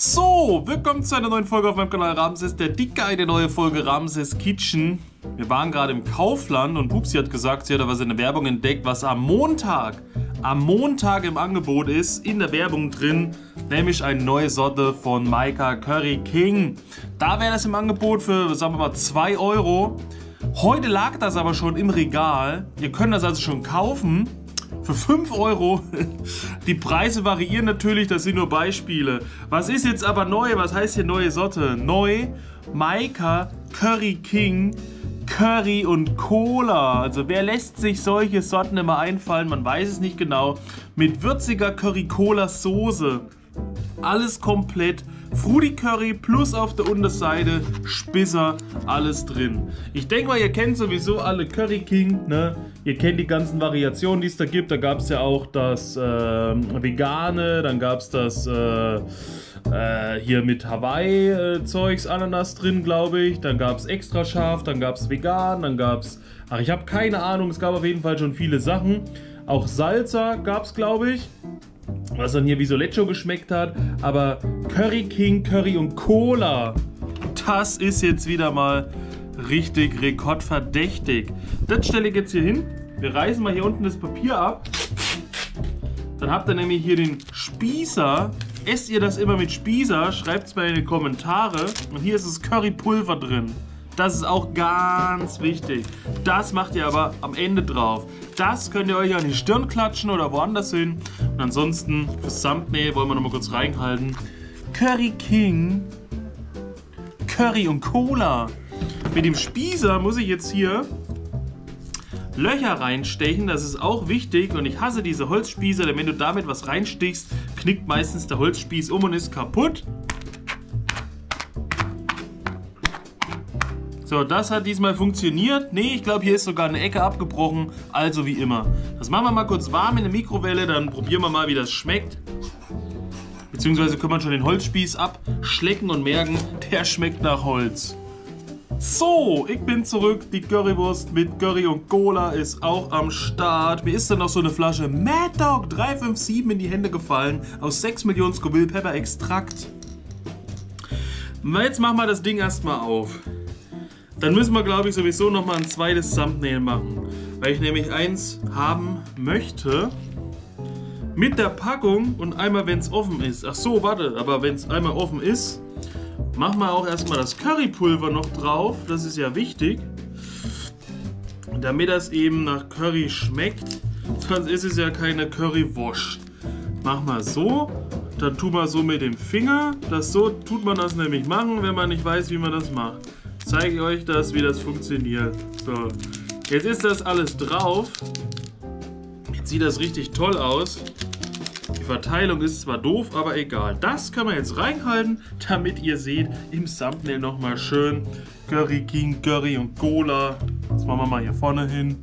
So, willkommen zu einer neuen Folge auf meinem Kanal Ramses, der dicke, eine neue Folge Ramses Kitchen. Wir waren gerade im Kaufland und Pupsi hat gesagt, sie hat aber seine Werbung entdeckt, was am Montag im Angebot ist, in der Werbung drin, nämlich eine neue Sorte von Maika Curry King. Da wäre das im Angebot für, sagen wir mal, 2 Euro. Heute lag das aber schon im Regal. Ihr könnt das also schon kaufen. Für 5 Euro. Die Preise variieren natürlich, das sind nur Beispiele. Was ist jetzt aber neu? Was heißt hier neue Sorte? Neu, Maika Curry King, Curry und Cola. Also wer lässt sich solche Sorten immer einfallen? Man weiß es nicht genau. Mit würziger Curry-Cola-Soße. Alles komplett. Fruity Curry plus auf der Unterseite Spisser, alles drin. Ich denke mal, ihr kennt sowieso alle Curry King, ne? Ihr kennt die ganzen Variationen, die es da gibt. Da gab es ja auch das Vegane, dann gab es das hier mit Hawaii-Zeugs, Ananas drin, glaube ich. Dann gab es extra scharf, dann gab es vegan, dann gab es... Ach, ich habe keine Ahnung, es gab auf jeden Fall schon viele Sachen. Auch Salsa gab es, glaube ich. Was dann hier wie Solecho geschmeckt hat, aber Curry King, Curry und Cola, das ist jetzt wieder mal richtig rekordverdächtig. Das stelle ich jetzt hier hin. Wir reißen mal hier unten das Papier ab. Dann habt ihr nämlich hier den Spießer. Esst ihr das immer mit Spießer? Schreibt es mal in die Kommentare. Und hier ist das Currypulver drin. Das ist auch ganz wichtig. Das macht ihr aber am Ende drauf. Das könnt ihr euch an die Stirn klatschen oder woanders hin. Und ansonsten fürs Thumbnail wollen wir noch mal kurz reinhalten. Curry King, Curry und Cola. Mit dem Spießer muss ich jetzt hier Löcher reinstechen. Das ist auch wichtig. Und ich hasse diese Holzspießer, denn wenn du damit was reinstichst, knickt meistens der Holzspieß um und ist kaputt. So, das hat diesmal funktioniert. Nee, ich glaube, hier ist sogar eine Ecke abgebrochen. Also wie immer. Das machen wir mal kurz warm in der Mikrowelle, dann probieren wir mal, wie das schmeckt. Beziehungsweise können wir schon den Holzspieß abschlecken und merken, der schmeckt nach Holz. So, ich bin zurück. Die Currywurst mit Curry und Cola ist auch am Start. Mir ist dann noch so eine Flasche Mad Dog 357 in die Hände gefallen. Aus 6 Millionen Scoville Pepper Extrakt. Jetzt machen wir das Ding erstmal auf. Dann müssen wir, glaube ich, sowieso nochmal ein zweites Thumbnail machen. Weil ich nämlich eins haben möchte mit der Packung und einmal, wenn es offen ist. Ach so, warte, aber wenn es einmal offen ist, machen wir auch erstmal das Currypulver noch drauf. Das ist ja wichtig. Damit das eben nach Curry schmeckt. Sonst ist es ja keine Currywurst. Machen wir so. Dann tun wir so mit dem Finger. So tut man das nämlich machen, wenn man nicht weiß, wie man das macht. Zeige ich euch das, wie das funktioniert. So, jetzt ist das alles drauf. Jetzt sieht das richtig toll aus. Die Verteilung ist zwar doof, aber egal. Das können wir jetzt reinhalten, damit ihr seht, im Thumbnail nochmal schön Curry King, Curry und Cola. Das machen wir mal hier vorne hin.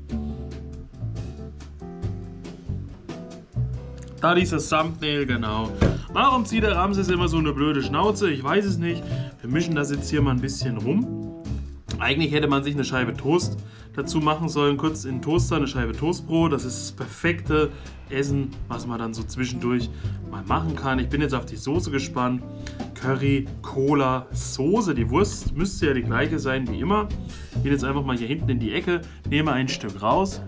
Da ist das Thumbnail, genau. Warum zieht der Ramses immer so eine blöde Schnauze? Ich weiß es nicht. Wir mischen das jetzt hier mal ein bisschen rum. Eigentlich hätte man sich eine Scheibe Toast dazu machen sollen. Kurz in den Toaster eine Scheibe Toastbrot. Das ist das perfekte Essen, was man dann so zwischendurch mal machen kann. Ich bin jetzt auf die Soße gespannt. Curry, Cola, Soße. Die Wurst müsste ja die gleiche sein wie immer. Ich gehe jetzt einfach mal hier hinten in die Ecke. Nehme ein Stück raus.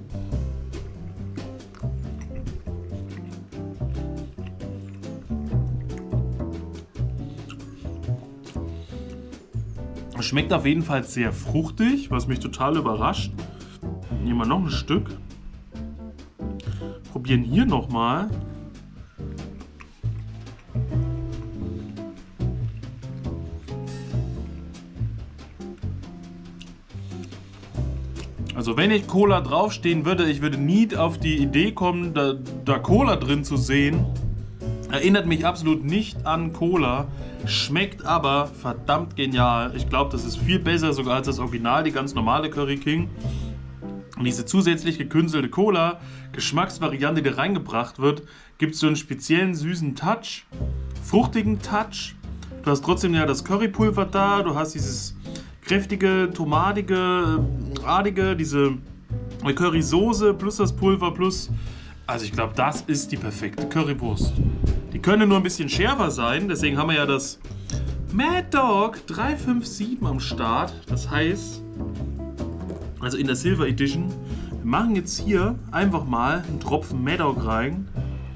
Schmeckt auf jeden Fall sehr fruchtig, was mich total überrascht. Nehmen wir noch ein Stück. Probieren hier nochmal. Also wenn ich Cola draufstehen würde, ich würde nie auf die Idee kommen, da Cola drin zu sehen. Erinnert mich absolut nicht an Cola, schmeckt aber verdammt genial. Ich glaube, das ist viel besser sogar als das Original, die ganz normale Curry King. Und diese zusätzlich gekünstelte Cola, Geschmacksvariante, die reingebracht wird, gibt so einen speziellen süßen Touch, fruchtigen Touch. Du hast trotzdem ja das Currypulver da, du hast dieses kräftige, tomatige, artige, diese Currysoße plus das Pulver plus... Also ich glaube, das ist die perfekte Currywurst. Die Könnte nur ein bisschen schärfer sein, deswegen haben wir ja das Mad Dog 357 am Start. Das heißt, also in der Silver Edition, wir machen jetzt hier einfach mal einen Tropfen Mad Dog rein.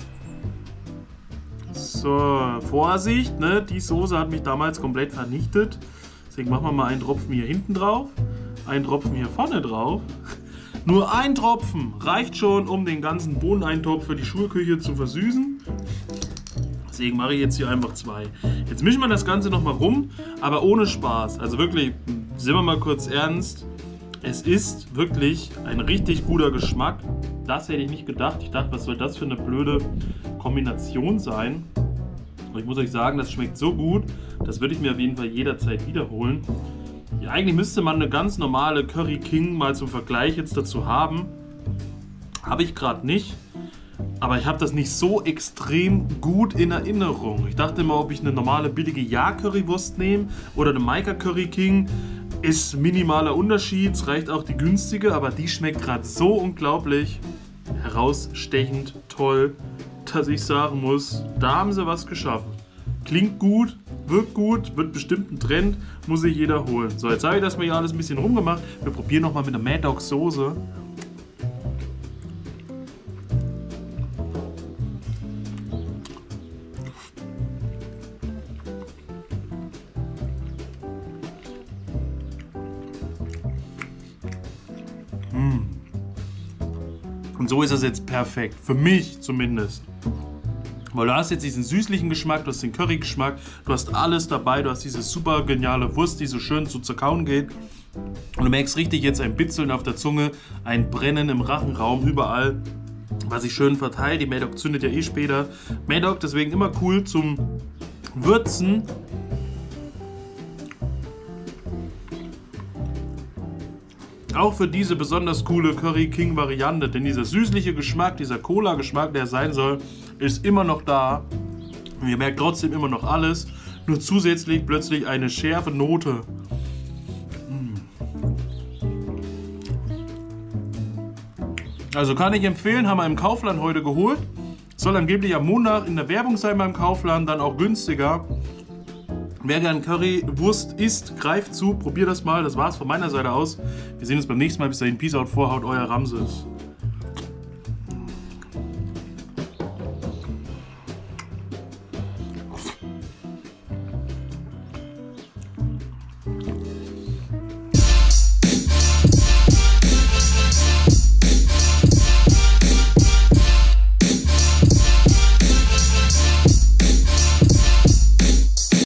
So, Vorsicht, ne? Die Soße hat mich damals komplett vernichtet. Deswegen machen wir mal einen Tropfen hier hinten drauf, einen Tropfen hier vorne drauf. Nur ein Tropfen reicht schon, um den ganzen Bohneneintopf für die Schulküche zu versüßen. Deswegen mache ich jetzt hier einfach 2. Jetzt mischen wir das Ganze nochmal rum, aber ohne Spaß. Also wirklich, sind wir mal kurz ernst. Es ist wirklich ein richtig guter Geschmack. Das hätte ich nicht gedacht. Ich dachte, was soll das für eine blöde Kombination sein? Und ich muss euch sagen, das schmeckt so gut. Das würde ich mir auf jeden Fall jederzeit wiederholen. Ja, eigentlich müsste man eine ganz normale Curry King mal zum Vergleich jetzt dazu haben. Habe ich gerade nicht. Aber ich habe das nicht so extrem gut in Erinnerung. Ich dachte immer, ob ich eine normale billige Ja-Currywurst nehme oder eine Maika Curry King. Ist minimaler Unterschied, es reicht auch die günstige, aber die schmeckt gerade so unglaublich herausstechend toll, dass ich sagen muss, da haben sie was geschaffen. Klingt gut, wirkt gut, wird bestimmt ein Trend, muss sich jeder holen. So, jetzt habe ich das mal hier alles ein bisschen rumgemacht. Wir probieren nochmal mit der Mad Dog Soße. Und so ist das jetzt perfekt, für mich zumindest. Weil du hast jetzt diesen süßlichen Geschmack, du hast den Curry-Geschmack, du hast alles dabei, du hast diese super geniale Wurst, die so schön zu zerkauen geht. Und du merkst richtig jetzt ein Bitzeln auf der Zunge, ein Brennen im Rachenraum, überall, was sich schön verteilt. Die Mad Dog zündet ja eh später. Mad Dog deswegen immer cool zum Würzen. Auch für diese besonders coole Curry King Variante, denn dieser süßliche Geschmack, dieser Cola-Geschmack, der sein soll, ist immer noch da. Und ihr merkt trotzdem immer noch alles, nur zusätzlich plötzlich eine schärfe Note. Also kann ich empfehlen, haben wir im Kaufland heute geholt. Soll angeblich am Montag in der Werbung sein beim Kaufland, dann auch günstiger. Wer gern Currywurst isst, greift zu, probiert das mal. Das war's von meiner Seite aus. Wir sehen uns beim nächsten Mal. Bis dahin, Peace out, Vorhaut, euer Ramses.